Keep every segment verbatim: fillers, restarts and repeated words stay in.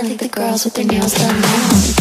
I think the girls with their nails done now.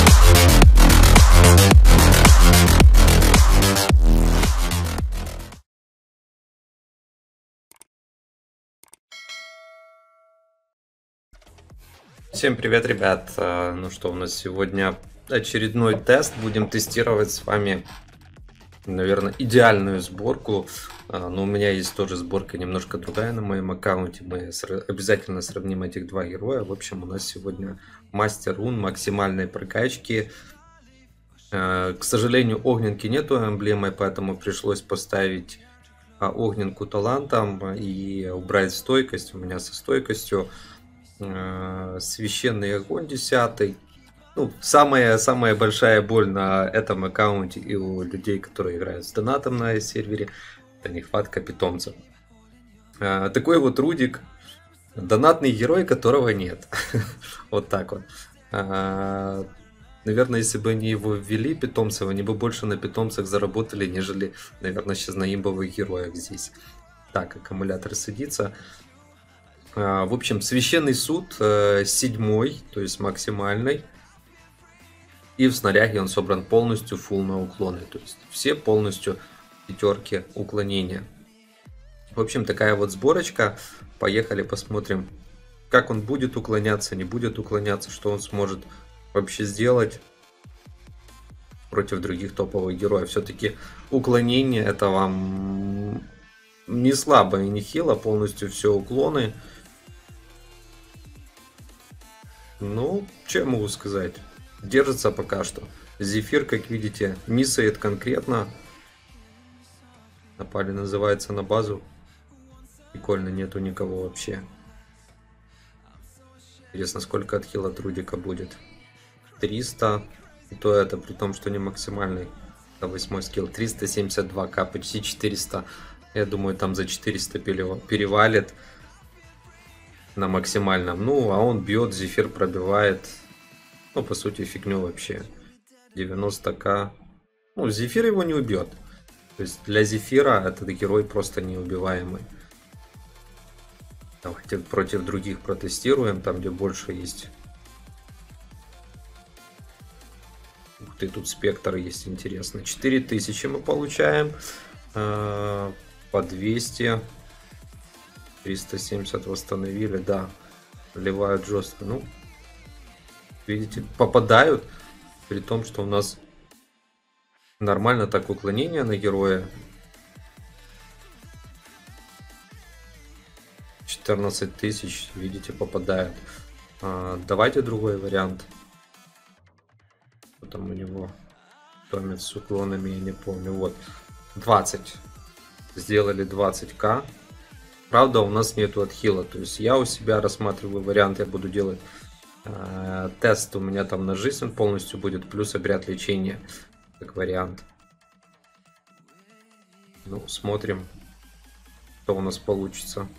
Всем привет, ребят! Ну что, у нас сегодня очередной тест. Будем тестировать с вами, наверное, идеальную сборку. Но у меня есть тоже сборка немножко другая на моем аккаунте. Мы обязательно сравним этих два героя. В общем, у нас сегодня мастер рун максимальной прокачки. К сожалению, огненки нету эмблемой, поэтому пришлось поставить огненку талантом и убрать стойкость. У меня со стойкостью священный огонь десятый. Ну, самая, самая большая боль на этом аккаунте и у людей, которые играют с донатом на сервере, это нехватка питомцев. А, такой вот Рудик, донатный герой, которого нет. Вот так вот. А, наверное, если бы они его ввели, питомцев, они бы больше на питомцах заработали, нежели, наверное, сейчас на имбовых героях здесь. Так, аккумулятор садится. В общем, священный суд седьмой, то есть максимальный. И в снаряге он собран полностью фулл на уклоны. То есть все полностью пятерки уклонения. В общем, такая вот сборочка. Поехали посмотрим, как он будет уклоняться, не будет уклоняться, что он сможет вообще сделать против других топовых героев. Все-таки уклонение это вам не слабо и не хило, полностью все уклоны. Ну, что я могу сказать? Держится пока что. Зефир, как видите, миссает конкретно. Напали, называется, на базу. Прикольно, нету никого вообще. Интересно, сколько отхила от Рудика будет. триста. И то это при том, что не максимальный. Это восьмой скилл. триста семьдесят два ка, почти четыреста. Я думаю, там за четыреста перевалит. На максимальном. Ну, а он бьет, зефир пробивает. Ну, по сути, фигню вообще. девяносто ка. Ну, зефир его не убьет. То есть для зефира этот герой просто неубиваемый. Давайте против других протестируем, там где больше есть. Ух ты, тут спектр есть, интересно. четыре тысячи мы получаем. По двести. триста семьдесят восстановили, да. Вливают жестко. Ну, видите, попадают. При том, что у нас нормально так уклонение на героя. четырнадцать тысяч, видите, попадают. А, давайте другой вариант. Что там у него? Томит с уклонами, я не помню. Вот, двадцать. Сделали двадцать ка. Правда, у нас нету отхила. То есть я у себя рассматриваю вариант, я буду делать э, тест. У меня там на жизнь полностью будет, плюс обряд лечения, как вариант. Ну, смотрим, что у нас получится.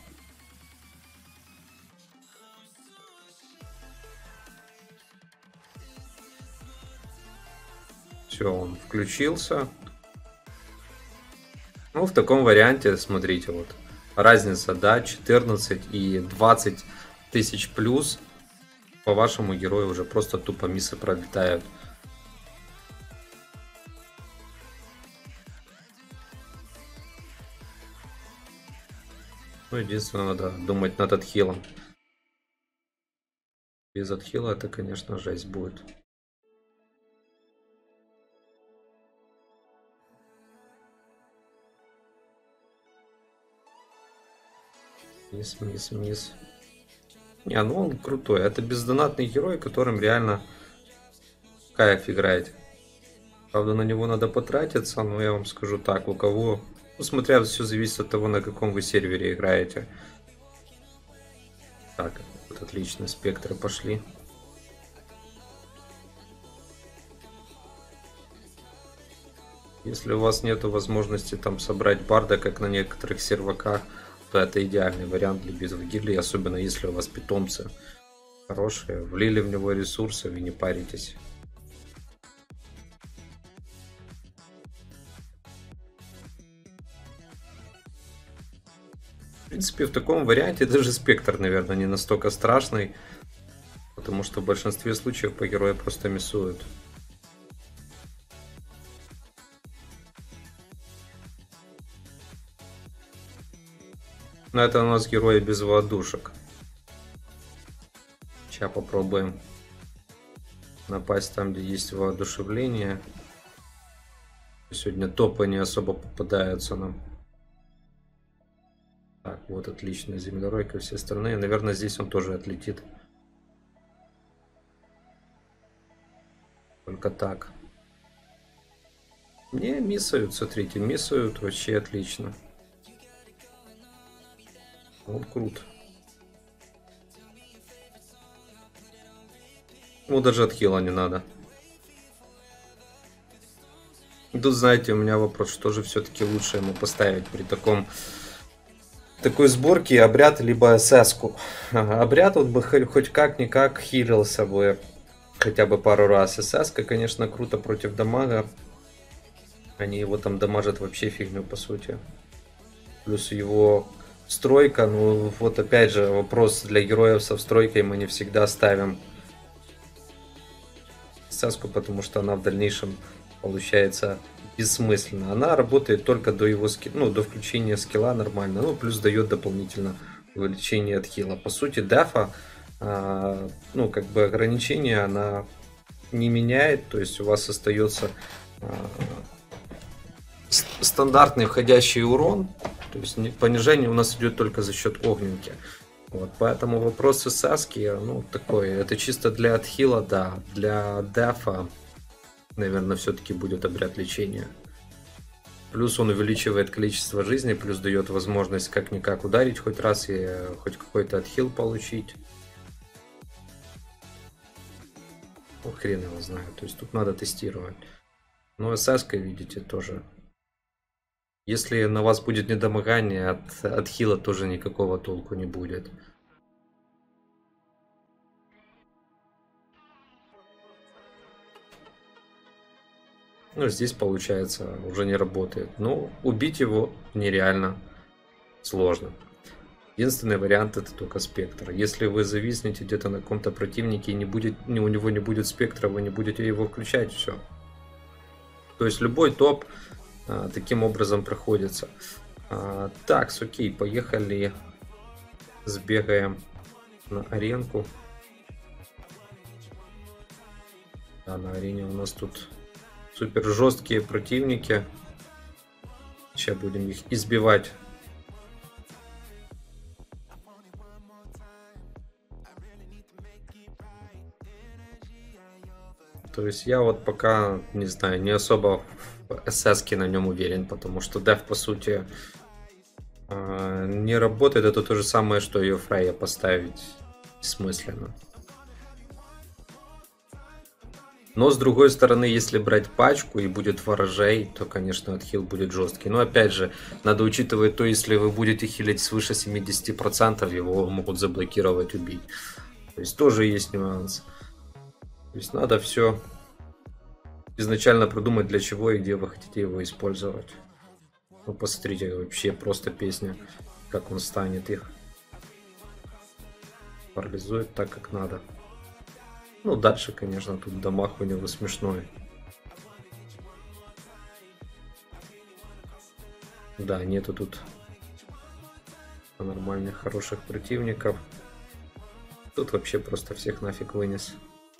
Все, он включился. Ну, в таком варианте, смотрите, вот. Разница, да, четырнадцать и двадцать тысяч плюс. По вашему герою уже просто тупо миссы пролетают. Ну, единственное, надо думать над отхилом. Без отхила это, конечно, жесть будет. Мисс, мисс, мисс. Не, ну он крутой. Это бездонатный герой, которым реально кайф играть. Правда, на него надо потратиться, но я вам скажу так, у кого... Ну, смотря, все зависит от того, на каком вы сервере играете. Так, вот отлично, спектры пошли. Если у вас нет возможности там собрать барда, как на некоторых серваках, то это идеальный вариант для битвы гильдии, особенно если у вас питомцы хорошие, влили в него ресурсов и не паритесь. В принципе, в таком варианте даже спектр, наверное, не настолько страшный. Потому что в большинстве случаев по герою просто миссуют. Но это у нас герои без воодушек. Сейчас попробуем напасть там, где есть воодушевление. Сегодня топы не особо попадаются нам. Так, вот отлично, землеройка, все остальные. Наверное, здесь он тоже отлетит. Только так. Не, миссают, смотрите, миссают вообще отлично. Вот круто. Ну, даже отхила не надо. Тут, знаете, у меня вопрос, что же все-таки лучше ему поставить при таком такой сборке: обряд либо эс-ку. Ага, обряд вот бы хоть как-никак хилился бы хотя бы пару раз. эс-ка, конечно, круто против дамага. Они его там дамажат вообще фигню, по сути. Плюс его стройка, ну вот опять же вопрос для героев со встройкой: мы не всегда ставим эс-ку, потому что она в дальнейшем получается бессмысленно. Она работает только до его ски... ну, до включения скилла нормально, ну плюс дает дополнительно увеличение от хила. По сути, дефа, а, ну как бы ограничения она не меняет, то есть у вас остается а, стандартный входящий урон, то есть понижение у нас идет только за счет огненки. Вот, поэтому вопрос эс-ки, ну такой, это чисто для отхила, да, для дефа, наверное, все-таки будет обряд лечения. Плюс он увеличивает количество жизни, плюс дает возможность как-никак ударить хоть раз и хоть какой-то отхил получить. Ну, хрен его знает, то есть тут надо тестировать. Но эс-ка, видите, тоже. Если на вас будет недомогание, от, от хила тоже никакого толку не будет. Ну, здесь, получается, уже не работает. Ну, убить его нереально сложно. Единственный вариант — это только спектр. Если вы зависнете где-то на каком-то противнике и не будет, у него не будет спектра, вы не будете его включать, все. То есть любой топ а, таким образом проходится. А, так, окей, поехали. Сбегаем на аренку. Да, на арене у нас тут супер жесткие противники. Сейчас будем их избивать. То есть я вот пока, не знаю, не особо в эс-ке на нем уверен, потому что деф, по сути, не работает. Это то же самое, что ее Фрейя поставить бессмысленно. Но, с другой стороны, если брать пачку и будет ворожей, то, конечно, отхил будет жесткий. Но, опять же, надо учитывать то, если вы будете хилить свыше семидесяти процентов, его могут заблокировать, убить. То есть, тоже есть нюанс. То есть, надо все изначально продумать, для чего и где вы хотите его использовать. Ну, посмотрите, вообще просто песня, как он станет их. Парализует так, как надо. Ну, дальше, конечно, тут дамаг у него смешной. Да, нету тут нормальных, хороших противников. Тут вообще просто всех нафиг вынес.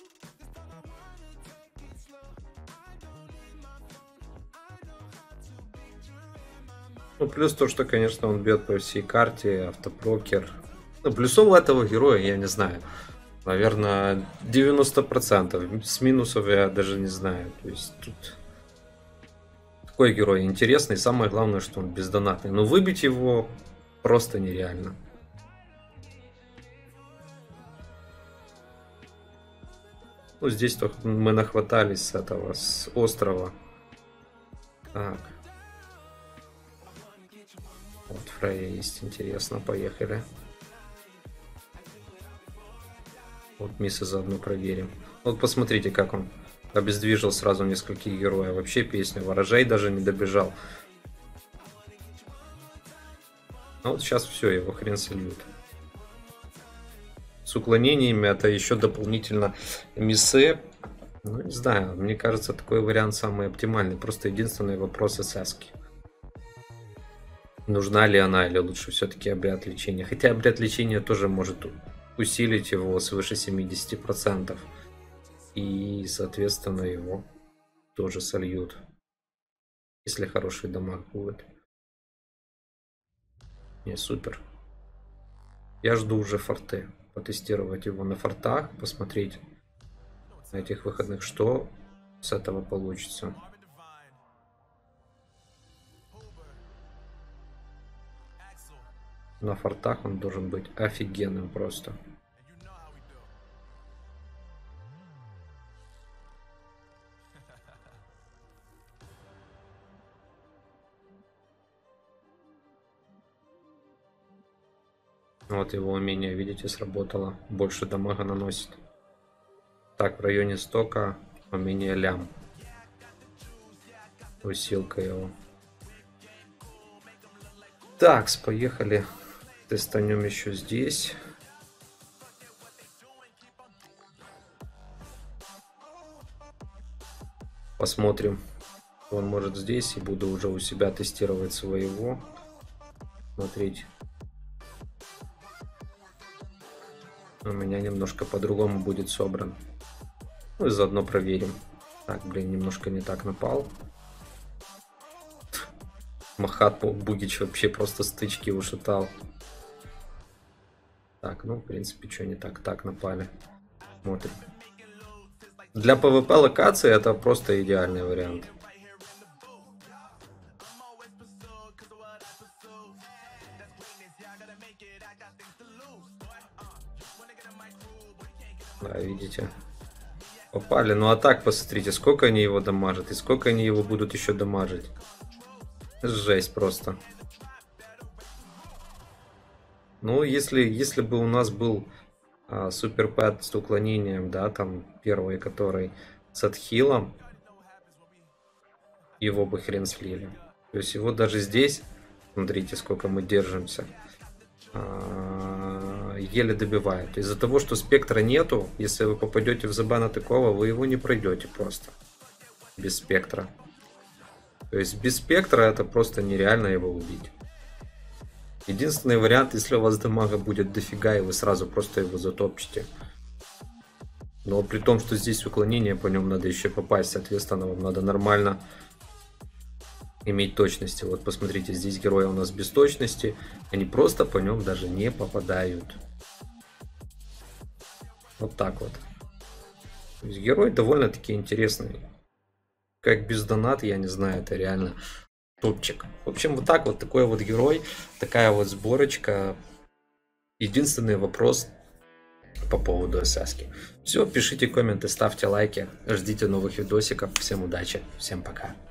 Ну, плюс то, что, конечно, он бьет по всей карте, автопрокер. Ну, плюсов у этого героя, я не знаю. Наверное, девяносто процентов. С минусов я даже не знаю. То есть тут такой герой интересный. Самое главное, что он бездонатный. Но выбить его просто нереально. Ну, здесь только мы нахватались с этого, с острова. Так. Вот Фрейя есть, интересно, поехали. Вот миссы заодно проверим. Вот посмотрите, как он обездвижил сразу нескольких героев. Вообще песня. Ворожей даже не добежал. А вот сейчас все, его хрен сольют. с уклонениями, это еще дополнительно миссы. Ну, не знаю, мне кажется, такой вариант самый оптимальный. Просто единственный вопрос эс-ки. Нужна ли она, или лучше все-таки обряд лечения? Хотя обряд лечения тоже может усилить его свыше семидесяти процентов. И, соответственно, его тоже сольют. Если хороший дамаг будет. Не, супер. Я жду уже форты. Потестировать его на фортах. Посмотреть на этих выходных, что с этого получится. На фортах он должен быть офигенным просто. Вот его умение, видите, сработало. Больше дамага наносит. Так, в районе стока умение лям. Усилка его. Так, поехали. Тестанем еще здесь. Посмотрим. Он может здесь, и буду уже у себя тестировать своего. Смотреть. У меня немножко по-другому будет собран. Ну и заодно проверим. Так, блин, немножко не так напал. Махат Бугич вообще просто стычки ушатал. Так, ну, в принципе, что не так? Так напали. Смотрим. Для пэ вэ пэ локации это просто идеальный вариант. Да, видите. Попали. Ну а так, посмотрите, сколько они его дамажат и сколько они его будут еще дамажить. Жесть просто. Ну, если, если бы у нас был а, супер пэт с уклонением, да, там первый, который с отхилом, его бы хрен слили. То есть его даже здесь, смотрите, сколько мы держимся, а, еле добивает. Из-за того, что спектра нету, если вы попадете в забана такого, вы его не пройдете просто. Без спектра. То есть без спектра это просто нереально его убить. Единственный вариант, если у вас дамага будет дофига, и вы сразу просто его затопчете. Но при том, что здесь уклонение, по нему надо еще попасть, соответственно, вам надо нормально иметь точности. Вот посмотрите, здесь герои у нас без точности, они просто по нем даже не попадают. Вот так вот. То есть герой довольно-таки интересный. Как без донат, я не знаю, это реально топчик. В общем, вот так вот, такой вот герой, такая вот сборочка. Единственный вопрос по поводу эс-ки. Все, пишите комменты, ставьте лайки, ждите новых видосиков. Всем удачи, всем пока.